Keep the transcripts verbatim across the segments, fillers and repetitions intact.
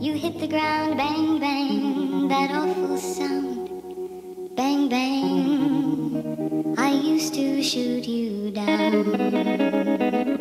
You hit the ground, bang, bang, that awful sound. Bang, bang, I used to shoot you down.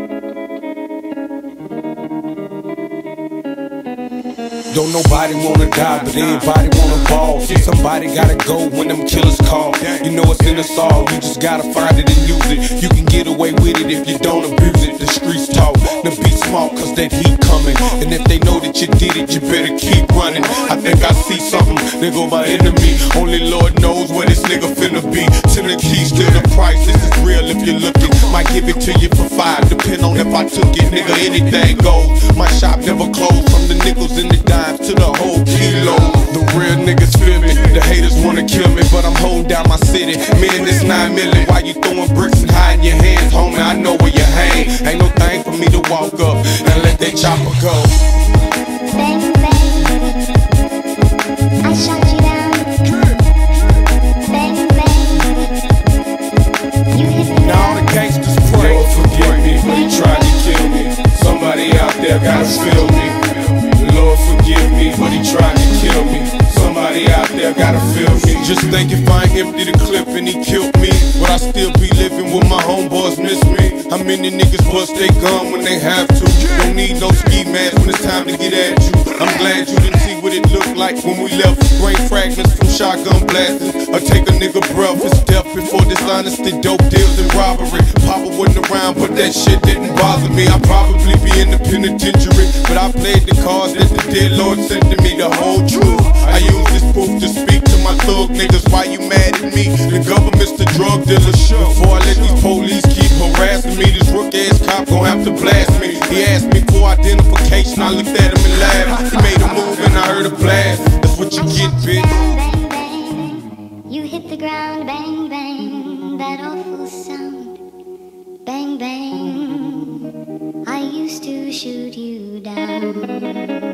Don't nobody wanna die, but everybody wanna ball. Somebody gotta go when them killers call. You know it's in us all, you just gotta find it and use it. You can get away with it if you don't abuse it. The streets talk, the beat smart cause that heat coming. And if they know that you did it, you better keep running. I think I see something, they go by enemy. Only Lord knows where this nigga finna be. To the key, still the price, this is real if you're looking. Might give it to you for five, depend on if I took it, nigga, anything goes. My shop never closed, from the nickels and the dimes to the whole kilo. The real niggas feel me, the haters wanna kill me, but I'm holding down my city. Man, this nine million, why you throwing bricks and hiding your hands, homie? I know where you hang. Ain't no thing for me to walk up and let that chopper go. Bang, bang, I shot you down. Bang, bang, you hit the Now all the gangsters pray, Lord forgive me, but he tried to kill me. Somebody out there gotta feel me. Lord forgive me, but he tried to kill me. Somebody out there gotta feel me. Just think if I empty the clip and he killed me, would I still be living with my homeboys miss me? How many niggas bust they gun when they have to? Don't need no ski mask when it's time to get at you. I'm glad you didn't see what it looked like when we left. Brain fragments from shotgun blasters, or take a nigga breath. It's death before dishonesty, dope deals and robbery. Papa wasn't around, but that shit didn't bother me. I'd probably be in the penitentiary, but I played the cards that the dead Lord sent to me, the whole truth. I use this proof to speak to my thug niggas. Why you mad at me? The government's the drug dealer. Before I let these police keep harassing me, this rook ass cop gon' have to blast me. He asked me for identification, I looked at him and laughed. He made a move and I heard a blast. That's what you get, bitch. bang, bang, you hit the ground, bang, bang, that awful sound. Bang, bang, I used to shoot you down.